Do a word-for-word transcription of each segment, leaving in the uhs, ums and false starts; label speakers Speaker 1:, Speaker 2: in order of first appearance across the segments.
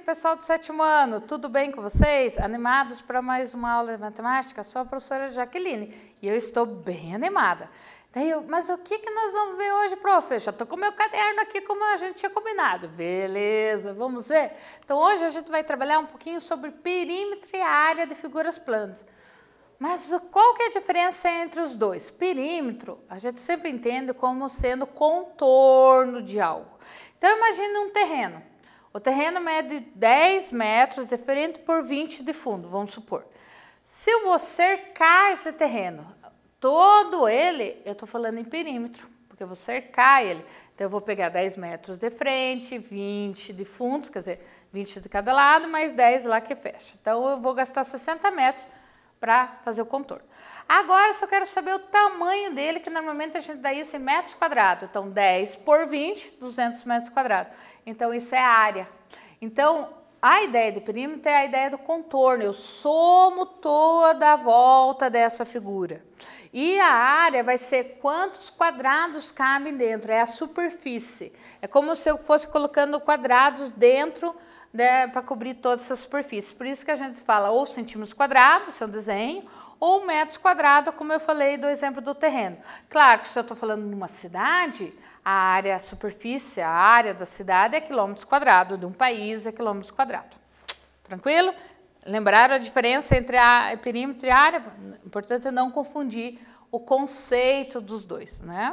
Speaker 1: pessoal do sétimo ano, tudo bem com vocês? Animados para mais uma aula de matemática? Sou a professora Jaqueline e eu estou bem animada. Daí eu, mas o que, que nós vamos ver hoje, prof? Já estou com o meu caderno aqui como a gente tinha combinado. Beleza, vamos ver? Então hoje a gente vai trabalhar um pouquinho sobre perímetro e área de figuras planas. Mas qual que é a diferença entre os dois? Perímetro, a gente sempre entende como sendo contorno de algo. Então imagine um terreno. O terreno mede dez metros de frente por vinte de fundo, vamos supor. Se eu vou cercar esse terreno, todo ele, eu estou falando em perímetro, porque eu vou cercar ele. Então eu vou pegar dez metros de frente, vinte de fundo, quer dizer, vinte de cada lado, mais dez lá que fecha. Então eu vou gastar sessenta metros para fazer o contorno. Agora, se eu quero saber o tamanho dele, que normalmente a gente dá isso em metros quadrados. Então, dez por vinte, duzentos metros quadrados. Então, isso é a área. Então, a ideia de perímetro é a ideia do contorno. Eu somo toda a volta dessa figura. E a área vai ser quantos quadrados cabem dentro, é a superfície. É como se eu fosse colocando quadrados dentro, né, para cobrir toda essa superfície. Por isso que a gente fala ou centímetros quadrados, seu desenho, ou metros quadrados, como eu falei do exemplo do terreno. Claro que se eu estou falando numa cidade, a área, a superfície, a área da cidade é quilômetros quadrados, de um país é quilômetros quadrados. Tranquilo? Lembrar a diferença entre a perímetro e a área? Importante é não confundir o conceito dos dois, né?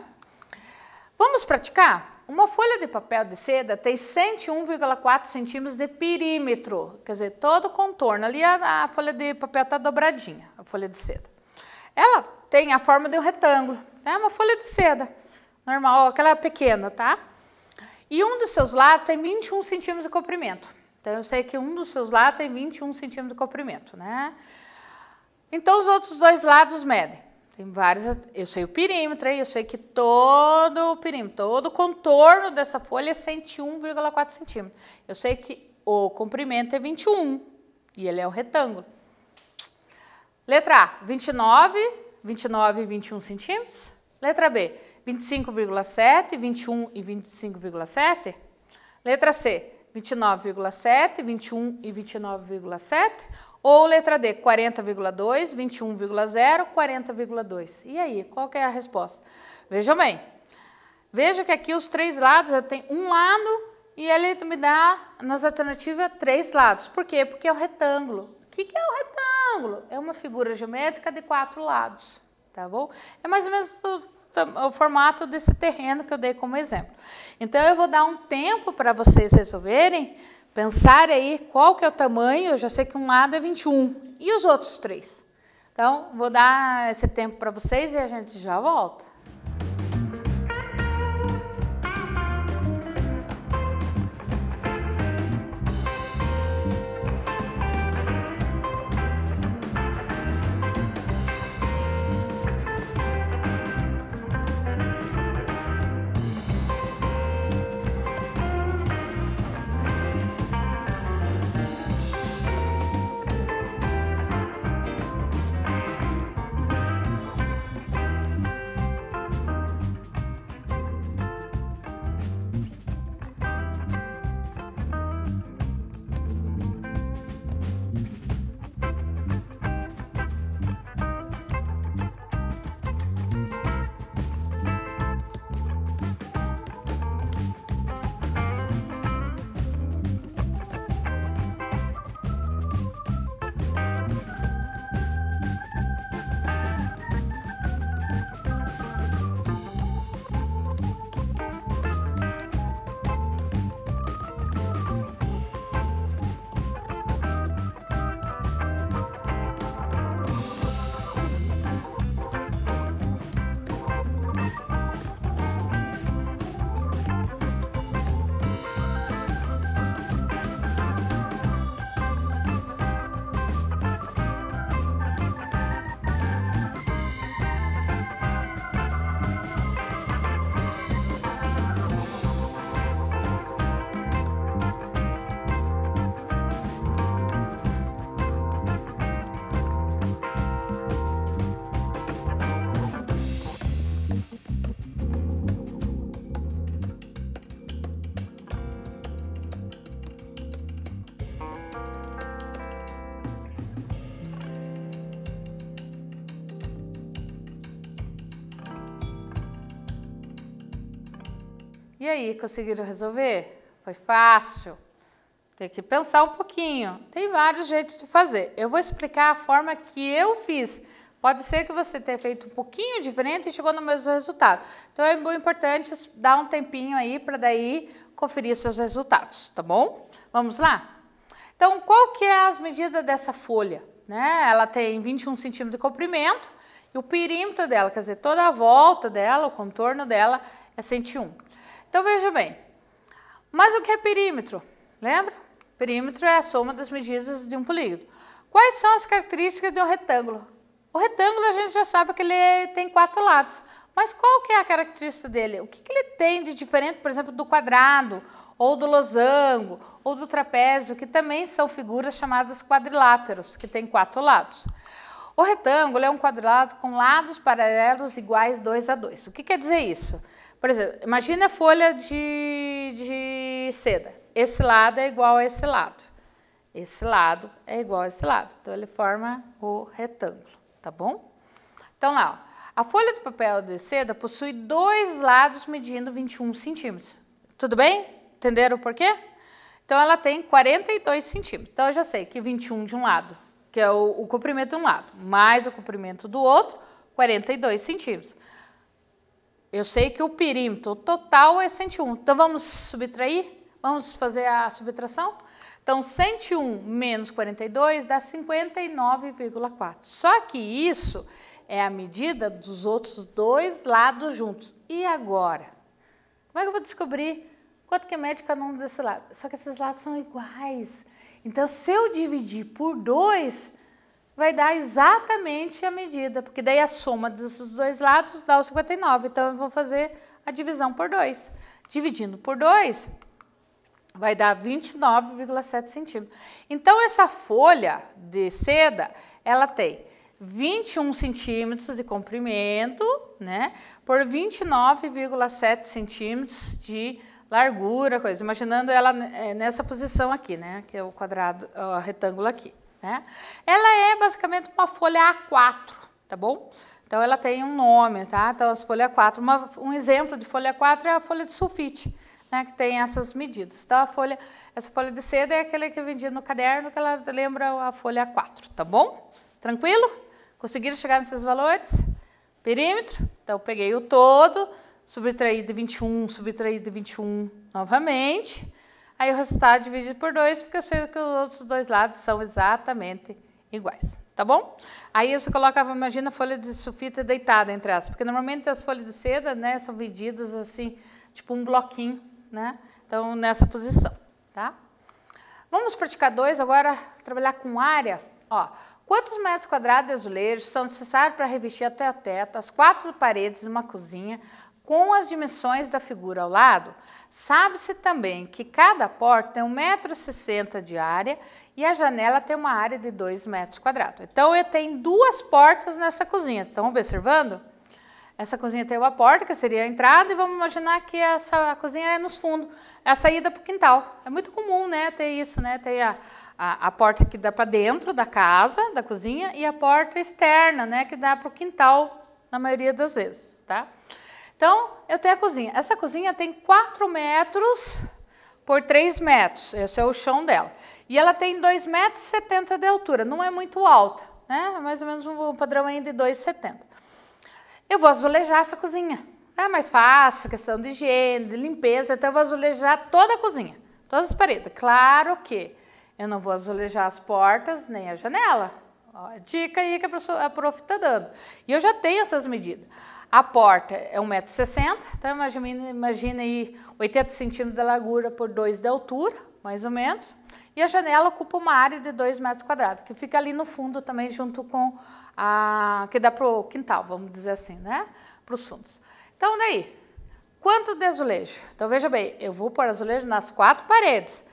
Speaker 1: Vamos praticar? Uma folha de papel de seda tem cento e um vírgula quatro centímetros de perímetro, quer dizer, todo o contorno. Ali a, a folha de papel está dobradinha, a folha de seda. Ela tem a forma de um retângulo, é uma folha de seda, normal, aquela pequena, tá? E um dos seus lados tem vinte e um centímetros de comprimento. Então, eu sei que um dos seus lados tem vinte e um centímetros de comprimento, né? Então, os outros dois lados medem. Tem vários, eu sei o perímetro, eu sei que todo o perímetro, todo o contorno dessa folha é cento e um vírgula quatro centímetros. Eu sei que o comprimento é vinte e um e ele é um retângulo. Letra A, vinte e nove, vinte e nove e vinte e um centímetros. Letra B, vinte e cinco vírgula sete, vinte e um e vinte e cinco vírgula sete. Letra C, vinte e nove vírgula sete, vinte e um e vinte e nove vírgula sete. Ou letra D, quarenta vírgula dois, vinte e um vírgula zero, quarenta vírgula dois. E aí, qual que é a resposta? Vejam bem, veja que aqui os três lados, eu tenho um lado e ele me dá, nas alternativas, três lados. Por quê? Porque é um retângulo. O que que é um retângulo? É uma figura geométrica de quatro lados, tá bom? É mais ou menos o, o formato desse terreno que eu dei como exemplo. Então, eu vou dar um tempo para vocês resolverem, pensar aí qual que é o tamanho, eu já sei que um lado é vinte e um, e os outros três? Então, vou dar esse tempo para vocês e a gente já volta. E aí, conseguiram resolver? Foi fácil? Tem que pensar um pouquinho. Tem vários jeitos de fazer. Eu vou explicar a forma que eu fiz. Pode ser que você tenha feito um pouquinho diferente e chegou no mesmo resultado. Então, é muito importante dar um tempinho aí para daí conferir seus resultados, tá bom? Vamos lá? Então, qual que é as medidas dessa folha? Né? Ela tem vinte e um centímetros de comprimento e o perímetro dela, quer dizer, toda a volta dela, o contorno dela é cento e um. Então, veja bem. Mas o que é perímetro? Lembra? Perímetro é a soma das medidas de um polígono. Quais são as características de um retângulo? O retângulo a gente já sabe que ele tem quatro lados. Mas qual que é a característica dele? O que, que ele tem de diferente, por exemplo, do quadrado, ou do losango, ou do trapézio, que também são figuras chamadas quadriláteros, que tem quatro lados. O retângulo é um quadrado com lados paralelos iguais dois a dois. O que quer dizer isso? Por exemplo, imagina a folha de, de seda. Esse lado é igual a esse lado. Esse lado é igual a esse lado. Então, ele forma o retângulo, tá bom? Então, lá, ó, a folha de papel de seda possui dois lados medindo vinte e um centímetros. Tudo bem? Entenderam o porquê? Então, ela tem quarenta e dois centímetros. Então, eu já sei que vinte e um de um lado, que é o, o comprimento de um lado, mais o comprimento do outro, quarenta e dois centímetros. Eu sei que o perímetro total é cento e um. Então, vamos subtrair? Vamos fazer a subtração? Então, cento e um menos quarenta e dois dá cinquenta e nove vírgula quatro. Só que isso é a medida dos outros dois lados juntos. E agora? Como é que eu vou descobrir quanto que é média de cada um desses lados? Só que esses lados são iguais. Então, se eu dividir por dois, vai dar exatamente a medida, porque daí a soma desses dois lados dá o cinquenta e nove. Então, eu vou fazer a divisão por dois. Dividindo por dois, vai dar vinte e nove vírgula sete centímetros. Então, essa folha de seda, ela tem vinte e um centímetros de comprimento, né, por vinte e nove vírgula sete centímetros de largura, coisa. Imaginando ela nessa posição aqui, né, que é o quadrado, o retângulo aqui, né. Ela é basicamente uma folha A quatro, tá bom? Então, ela tem um nome, tá? Então, as folhas A quatro, uma, um exemplo de folha A quatro é a folha de sulfite, né, que tem essas medidas. Então, a folha, essa folha de seda é aquela que é vendida no caderno, que ela lembra a folha A quatro, tá bom? Tranquilo? Conseguiram chegar nesses valores? Perímetro, então, eu peguei o todo, subtraí de vinte e um, subtraí de vinte e um novamente, aí o resultado dividido por dois, porque eu sei que os outros dois lados são exatamente iguais, tá bom? Aí você coloca, imagina a folha de sulfite deitada entre elas, porque normalmente as folhas de seda, né, são vendidas assim, tipo um bloquinho, né? Então, nessa posição, tá? Vamos praticar dois, agora trabalhar com área. Ó, quantos metros quadrados de azulejo são necessários para revestir até o teto as quatro paredes de uma cozinha com as dimensões da figura ao lado? Sabe-se também que cada porta tem um metro e sessenta de área e a janela tem uma área de dois metros quadrados. Então, eu tenho duas portas nessa cozinha. Estão observando? Essa cozinha tem uma porta, que seria a entrada, e vamos imaginar que essa cozinha é nos fundos, é a saída para o quintal. É muito comum, né, ter isso, né, ter a, a, a porta que dá para dentro da casa, da cozinha, e a porta externa, né, que dá para o quintal, na maioria das vezes, tá? Então, eu tenho a cozinha. Essa cozinha tem quatro metros por três metros, esse é o chão dela. E ela tem dois metros e setenta de altura, não é muito alta, né, é mais ou menos um padrão aí de dois e setenta. Eu vou azulejar essa cozinha. É mais fácil, questão de higiene, de limpeza, então eu vou azulejar toda a cozinha, todas as paredes. Claro que eu não vou azulejar as portas nem a janela. Ó, dica aí que a prof está dando. E eu já tenho essas medidas. A porta é um metro e sessenta, então imagina, imagina aí oitenta centímetros de largura por dois de altura, mais ou menos. E a janela ocupa uma área de dois metros quadrados, que fica ali no fundo também, junto com a... que dá para o quintal, vamos dizer assim, né? Para os fundos. Então, daí, quanto de azulejo? Então, veja bem, eu vou pôr azulejo nas quatro paredes.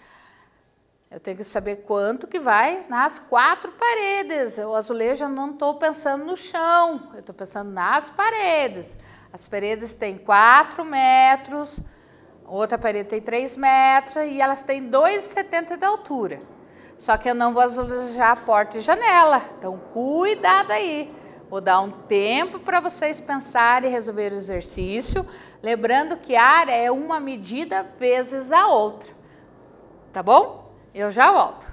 Speaker 1: Eu tenho que saber quanto que vai nas quatro paredes. O azulejo eu não estou pensando no chão, eu estou pensando nas paredes. As paredes têm quatro metros, outra parede tem três metros e elas têm dois e setenta de altura. Só que eu não vou azulejar a porta e janela, então cuidado aí. Vou dar um tempo para vocês pensarem e resolver o exercício, lembrando que a área é uma medida vezes a outra, tá bom? Eu já volto.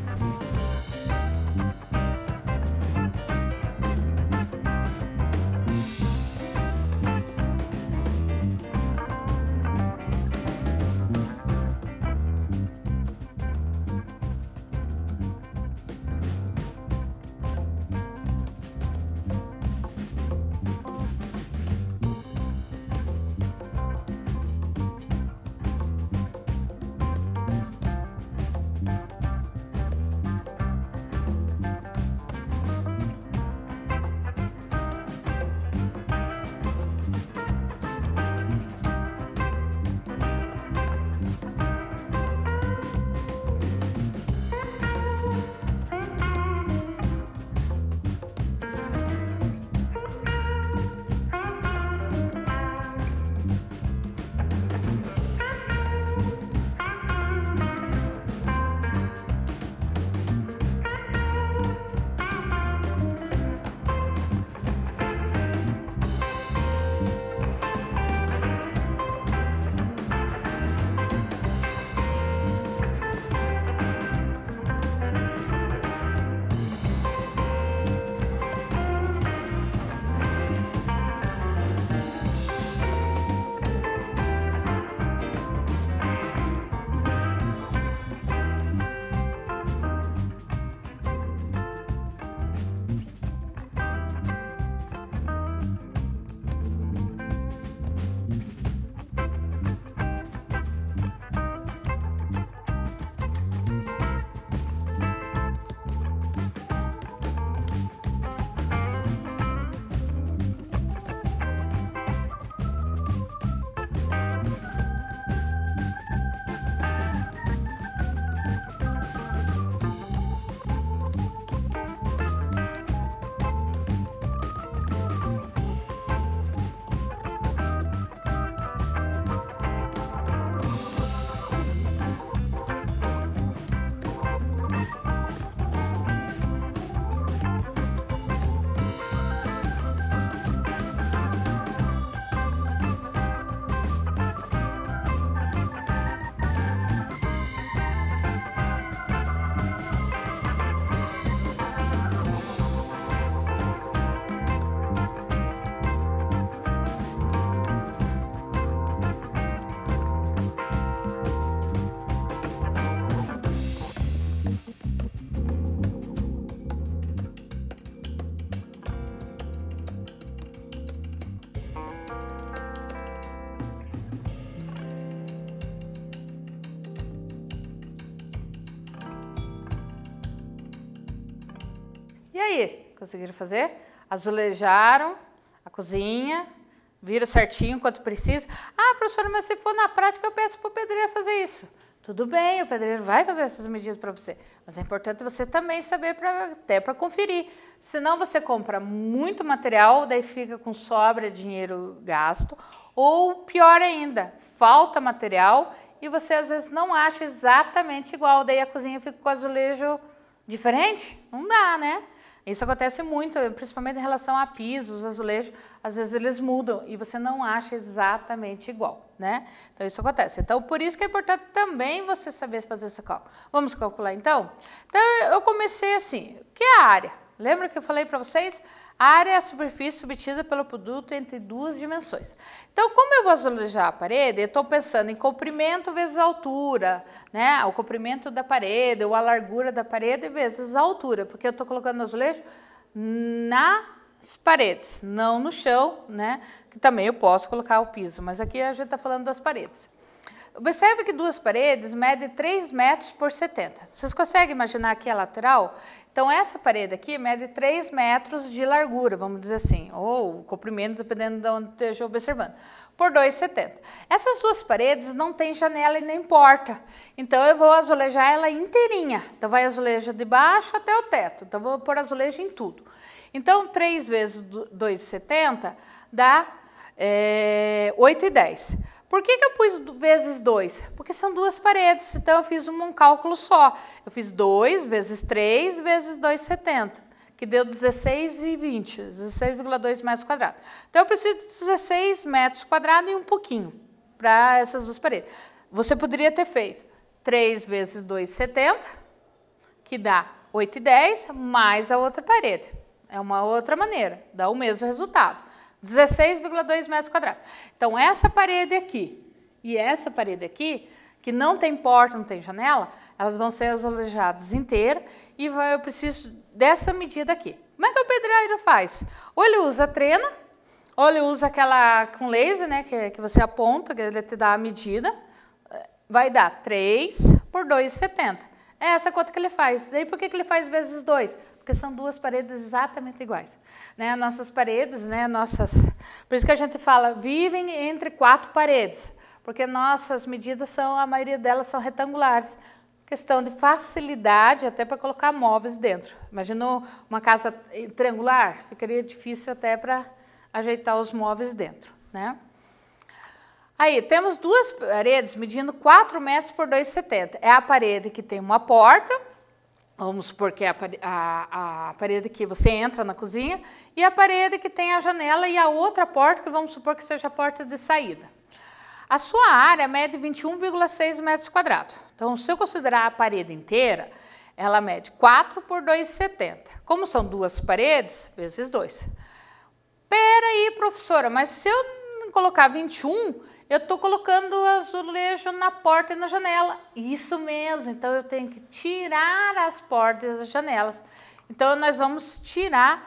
Speaker 1: E aí, conseguiram fazer? Azulejaram a cozinha, viram certinho quanto precisa. Ah, professora, mas se for na prática eu peço para o pedreiro fazer isso. Tudo bem, o pedreiro vai fazer essas medidas para você. Mas é importante você também saber, pra, até para conferir. Senão você compra muito material, daí fica com sobra dinheiro gasto. Ou pior ainda, falta material e você às vezes não acha exatamente igual. Daí a cozinha fica com azulejo diferente. Não dá, né? Isso acontece muito, principalmente em relação a pisos, azulejos, às vezes eles mudam e você não acha exatamente igual, né? Então isso acontece. Então por isso que é importante também você saber fazer esse cálculo. Vamos calcular então? Então eu comecei assim, o que é a área? Lembra que eu falei para vocês? A área é a superfície submetida pelo produto entre duas dimensões. Então, como eu vou azulejar a parede, eu estou pensando em comprimento vezes altura, né? O comprimento da parede, ou a largura da parede vezes a altura, porque eu estou colocando azulejo nas paredes, não no chão, né? Que também eu posso colocar o piso, mas aqui a gente está falando das paredes. Observe que duas paredes medem três metros por setenta. Vocês conseguem imaginar aqui a lateral? Então, essa parede aqui mede três metros de largura, vamos dizer assim, ou comprimento, dependendo de onde esteja observando, por dois e setenta. Essas duas paredes não tem janela e nem porta, então eu vou azulejar ela inteirinha. Então, vai azulejo de baixo até o teto, então vou pôr azulejo em tudo. Então, três vezes dois e setenta dá é, oito e dez. Por que que eu pus vezes dois? Porque são duas paredes, então eu fiz um, um cálculo só. Eu fiz dois vezes três vezes dois e setenta, que que deu dezesseis e vinte, dezesseis vírgula dois metros quadrados. Então, eu preciso de dezesseis metros quadrados e um pouquinho para essas duas paredes. Você poderia ter feito três vezes dois, setenta, que dá oito e dez, mais a outra parede. É uma outra maneira, dá o mesmo resultado. dezesseis vírgula dois metros quadrados. Então, essa parede aqui e essa parede aqui, que não tem porta, não tem janela, elas vão ser azulejadas inteiras e vai, eu preciso dessa medida aqui. Como é que o pedreiro faz? Ou ele usa a trena, ou ele usa aquela com laser, né, que, que você aponta, que ele te dá a medida, vai dar três por dois vírgula setenta. É essa conta que ele faz. Daí por que, que ele faz vezes dois? Porque são duas paredes exatamente iguais. Né? Nossas paredes, né, nossas... Por isso que a gente fala, vivem entre quatro paredes, porque nossas medidas são, a maioria delas são retangulares. Questão de facilidade até para colocar móveis dentro. Imagina uma casa triangular, ficaria difícil até para ajeitar os móveis dentro, né? Aí, temos duas paredes medindo quatro metros por dois vírgula setenta. É a parede que tem uma porta, vamos supor que é a, a, a parede que você entra na cozinha, e a parede que tem a janela e a outra porta, que vamos supor que seja a porta de saída. A sua área mede vinte e um vírgula seis metros quadrados. Então, se eu considerar a parede inteira, ela mede quatro por dois vírgula setenta. Como são duas paredes, vezes dois. Peraí, professora, mas se eu colocar vinte e um, eu estou colocando o azulejo na porta e na janela. Isso mesmo, então eu tenho que tirar as portas e as janelas. Então, nós vamos tirar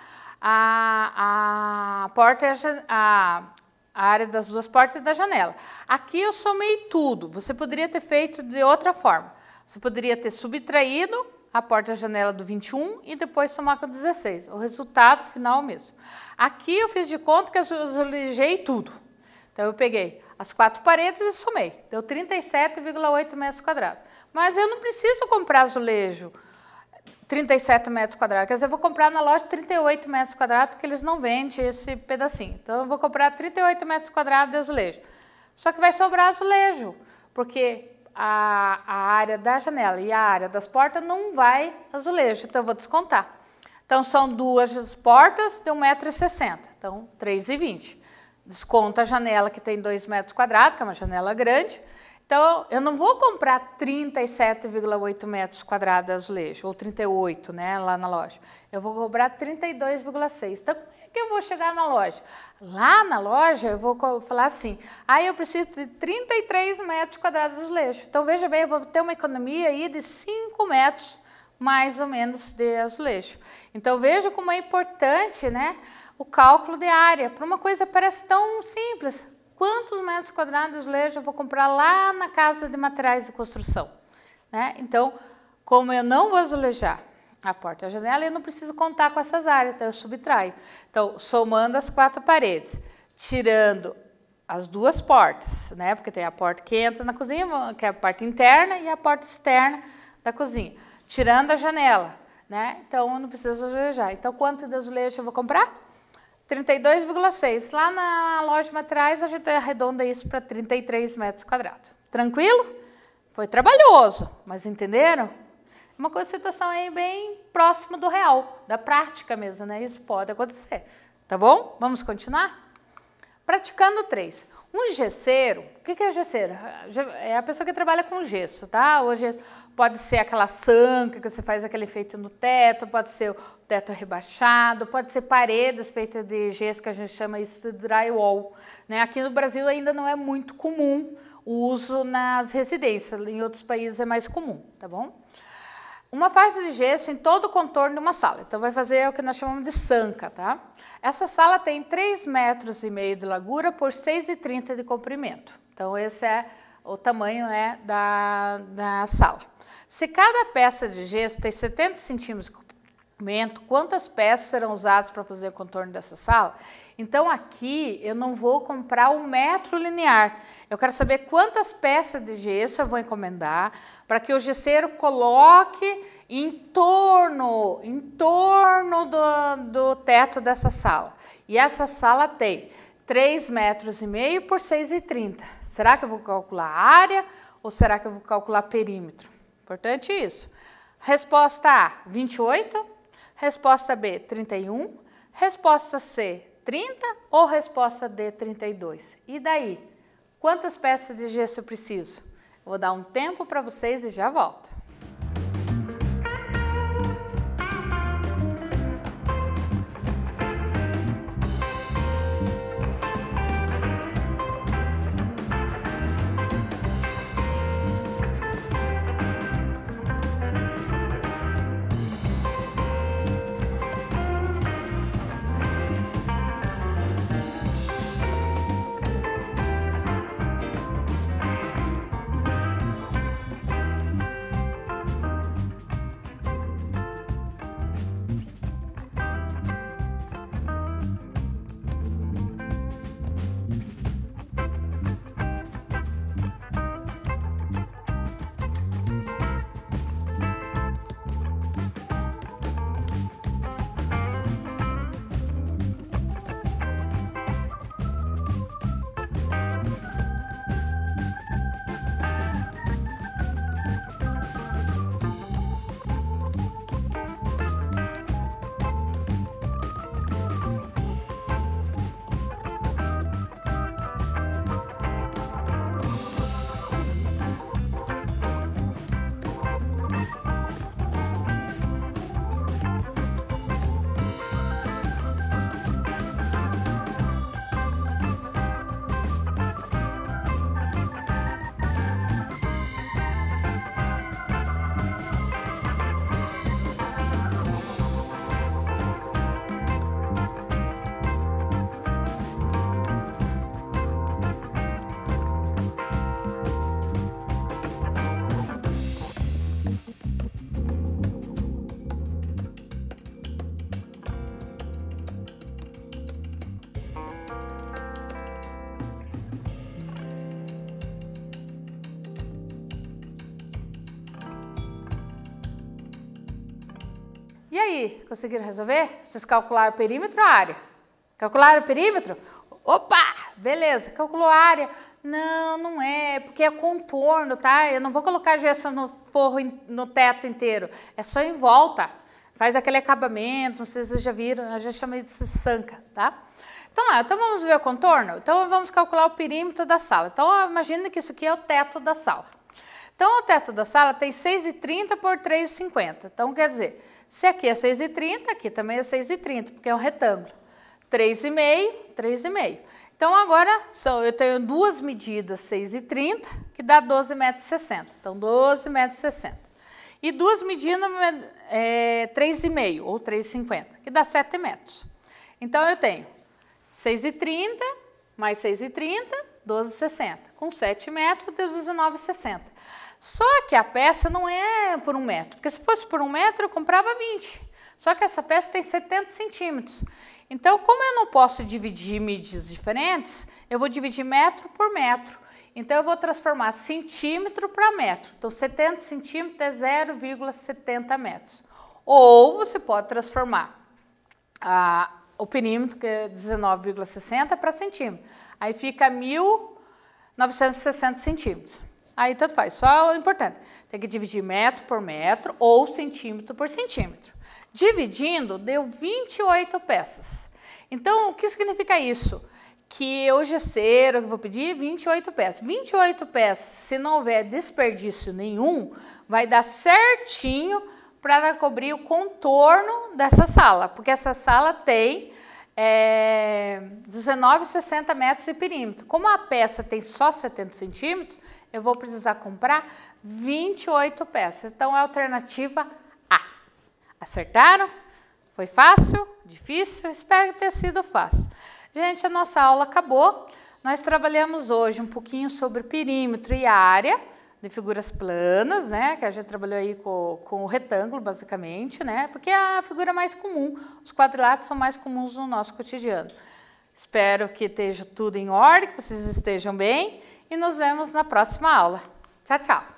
Speaker 1: a, a porta e a, a, a área das duas portas e da janela. Aqui eu somei tudo. Você poderia ter feito de outra forma. Você poderia ter subtraído a porta e a janela do vinte e um e depois somar com o dezesseis. O resultado final mesmo. Aqui eu fiz de conta que eu azulejei tudo. Então, eu peguei as quatro paredes e somei. Deu trinta e sete vírgula oito metros quadrados. Mas eu não preciso comprar azulejo trinta e sete metros quadrados. Quer dizer, eu vou comprar na loja trinta e oito metros quadrados, porque eles não vendem esse pedacinho. Então, eu vou comprar trinta e oito metros quadrados de azulejo. Só que vai sobrar azulejo, porque a, a área da janela e a área das portas não vai azulejo. Então, eu vou descontar. Então, são duas portas de um metro e sessenta. Então, três e vinte. Desconta a janela que tem dois metros quadrados, que é uma janela grande. Então, eu não vou comprar trinta e sete vírgula oito metros quadrados de azulejo, ou trinta e oito, né, lá na loja. Eu vou cobrar trinta e dois vírgula seis. Então, como é que eu vou chegar na loja? Lá na loja, eu vou falar assim, ah, eu preciso de trinta e três metros quadrados de azulejo. Então, veja bem, eu vou ter uma economia aí de cinco metros, mais ou menos, de azulejo. Então, veja como é importante, né, o cálculo de área. Para uma coisa que parece tão simples. Quantos metros quadrados de azulejo eu vou comprar lá na casa de materiais de construção? Né? Então, como eu não vou azulejar a porta e a janela, eu não preciso contar com essas áreas, então eu subtraio. Então, somando as quatro paredes, tirando as duas portas, né? Porque tem a porta que entra na cozinha, que é a parte interna, e a porta externa da cozinha. Tirando a janela, né? Então, eu não preciso azulejar. Então, quanto de azulejo eu vou comprar? trinta e dois vírgula seis. Lá na loja de materiais, a gente arredonda isso para trinta e três metros quadrados. Tranquilo? Foi trabalhoso, mas entenderam? Uma coisa, situação aí bem próxima do real, da prática mesmo, né? Isso pode acontecer. Tá bom? Vamos continuar? Praticando três. Um gesseiro, o que é gesseiro? É a pessoa que trabalha com gesso, tá? Hoje pode ser aquela sanca que você faz aquele efeito no teto, pode ser o teto rebaixado, pode ser paredes feitas de gesso, que a gente chama isso de drywall. Né? Aqui no Brasil ainda não é muito comum o uso nas residências, em outros países é mais comum, tá bom? Uma faixa de gesso em todo o contorno de uma sala. Então, vai fazer o que nós chamamos de sanca, tá? Essa sala tem três metros e meio de largura por seis e trinta de comprimento. Então, esse é o tamanho, né, da, da sala. Se cada peça de gesso tem setenta centímetros de comprimento, quantas peças serão usadas para fazer o contorno dessa sala? Então, aqui eu não vou comprar um metro linear. Eu quero saber quantas peças de gesso eu vou encomendar para que o gesseiro coloque em torno, em torno do, do teto dessa sala. E essa sala tem três metros e meio por seis e trinta. Será que eu vou calcular a área ou será que eu vou calcular perímetro? Importante isso. Resposta A, vinte e oito. Resposta B, trinta e um. Resposta C, trinta ou resposta D, trinta e dois? E daí? Quantas peças de gesso eu preciso? Eu vou dar um tempo para vocês e já volto. E aí, conseguiram resolver? Vocês calcularam o perímetro ou a área? Calcularam o perímetro? Opa, beleza, calculou a área. Não, não é, porque é contorno, tá? Eu não vou colocar gesso no forro, no teto inteiro. É só em volta. Faz aquele acabamento, não sei se vocês já viram, eu já chamei de sanca, tá? Então lá, então vamos ver o contorno? Então vamos calcular o perímetro da sala. Então imagina que isso aqui é o teto da sala. Então o teto da sala tem seis e trinta por três e cinquenta. Então quer dizer, se aqui é seis e trinta, aqui também é seis e trinta, porque é um retângulo. três e meio, três e meio. Então agora são, eu tenho duas medidas, seis e trinta, que dá doze metros e sessenta. Então doze metros e sessenta. E duas medidas, é, três e meio ou três e cinquenta, que dá sete metros. Então eu tenho seis e trinta mais seis e trinta, doze e sessenta. Com sete metros, deu dezenove e sessenta. Só que a peça não é por um metro, porque se fosse por um metro eu comprava vinte. Só que essa peça tem setenta centímetros. Então, como eu não posso dividir medidas diferentes, eu vou dividir metro por metro. Então, eu vou transformar centímetro para metro. Então, setenta centímetros é zero vírgula setenta metros. Ou você pode transformar a, o perímetro, que é dezenove vírgula sessenta, para centímetro. Aí fica mil novecentos e sessenta centímetros. Aí tanto faz, só o importante, tem que dividir metro por metro ou centímetro por centímetro. Dividindo, deu vinte e oito peças. Então, o que significa isso? Que o gesseiro que eu vou pedir, vinte e oito peças. vinte e oito peças, se não houver desperdício nenhum, vai dar certinho para cobrir o contorno dessa sala, porque essa sala tem é, dezenove vírgula sessenta metros de perímetro. Como a peça tem só setenta centímetros, eu vou precisar comprar vinte e oito peças. Então, é a alternativa A. Acertaram? Foi fácil? Difícil? Espero que tenha sido fácil. Gente, a nossa aula acabou. Nós trabalhamos hoje um pouquinho sobre perímetro e área de figuras planas, né? Que a gente trabalhou aí com, com o retângulo, basicamente, né? Porque é a figura mais comum. Os quadriláteros são mais comuns no nosso cotidiano. Espero que esteja tudo em ordem, que vocês estejam bem e nos vemos na próxima aula. Tchau, tchau!